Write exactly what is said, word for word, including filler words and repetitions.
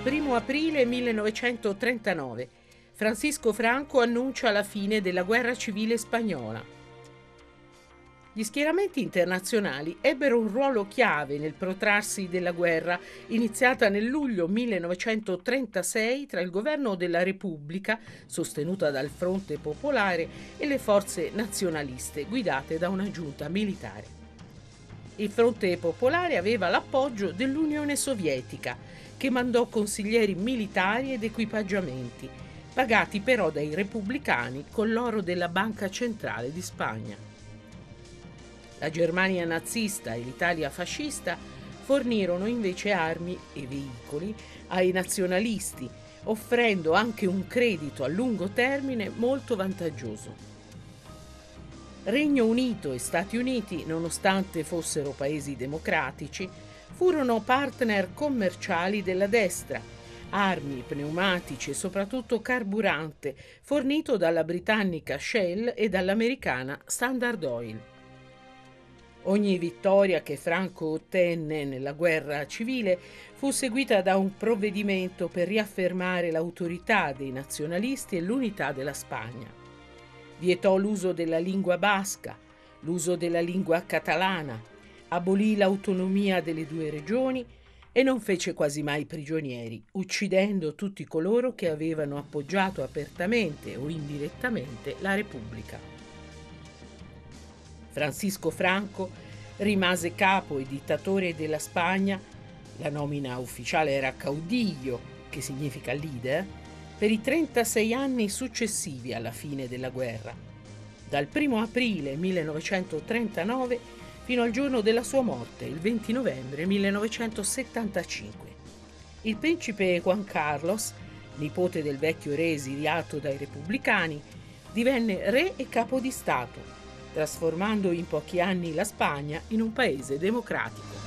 primo aprile millenovecentotrentanove. Francisco Franco annuncia la fine della guerra civile spagnola. Gli schieramenti internazionali ebbero un ruolo chiave nel protrarsi della guerra iniziata nel luglio millenovecentotrentasei tra il governo della Repubblica, sostenuta dal Fronte Popolare, e le forze nazionaliste guidate da una giunta militare. Il Fronte Popolare aveva l'appoggio dell'Unione Sovietica, che mandò consiglieri militari ed equipaggiamenti, pagati però dai repubblicani con l'oro della Banca Centrale di Spagna. La Germania nazista e l'Italia fascista fornirono invece armi e veicoli ai nazionalisti, offrendo anche un credito a lungo termine molto vantaggioso. Regno Unito e Stati Uniti, nonostante fossero paesi democratici, furono partner commerciali della destra, armi, pneumatici e soprattutto carburante fornito dalla britannica Shell e dall'americana Standard Oil. Ogni vittoria che Franco ottenne nella guerra civile fu seguita da un provvedimento per riaffermare l'autorità dei nazionalisti e l'unità della Spagna. Vietò l'uso della lingua basca, l'uso della lingua catalana, abolì l'autonomia delle due regioni e non fece quasi mai prigionieri, uccidendo tutti coloro che avevano appoggiato apertamente o indirettamente la Repubblica. Francisco Franco rimase capo e dittatore della Spagna, la nomina ufficiale era caudillo, che significa leader, per i trentasei anni successivi alla fine della guerra, dal primo aprile millenovecentotrentanove fino al giorno della sua morte, il venti novembre millenovecentosettantacinque. Il principe Juan Carlos, nipote del vecchio re esiliato dai repubblicani, divenne re e capo di Stato, trasformando in pochi anni la Spagna in un paese democratico.